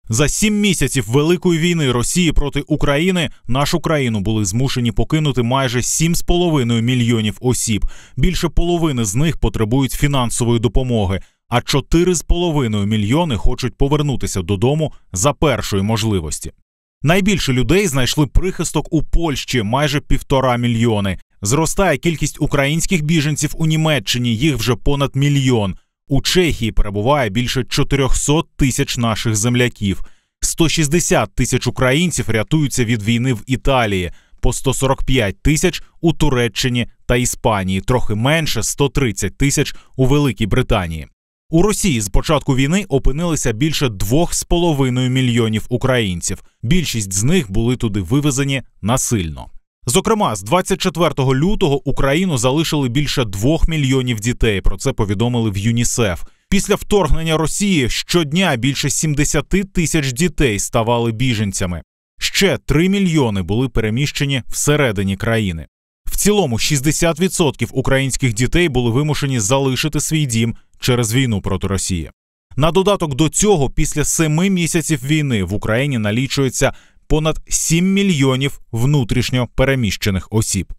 За 7 місяців Великої війни Росії проти України нашу країну були змушені покинути майже 7,5 мільйонів осіб. Більше половини з них потребують фінансової допомоги, а 4,5 мільйони хочуть повернутися додому за першої можливості. Найбільше людей знайшли прихисток у Польщі – майже 1,5 мільйони. Зростає кількість українських біженців у Німеччині, їх вже понад 1 мільйон. У Чехії перебуває більше 400 тисяч наших земляків. 160 тисяч українців рятуються від війни в Італії, по 145 тисяч у Туреччині та Іспанії, трохи менше – 130 тисяч у Великій Британії. У Росії з початку війни опинилися більше 2,5 мільйонів українців. Більшість з них були туди вивезені насильно. Зокрема, з 24 лютого Україну залишили більше 2 мільйонів дітей, про це повідомили в ЮНІСЕФ. Після вторгнення Росії щодня більше 70 тисяч дітей ставали біженцями. Ще 3 мільйони були переміщені всередині країни. В цілому 60% українських дітей були вимушені залишити свій дім через війну проти Росії. На додаток до цього, після 7 місяців війни в Україні налічується понад 7 мільйонів внутрішньо переміщених осіб.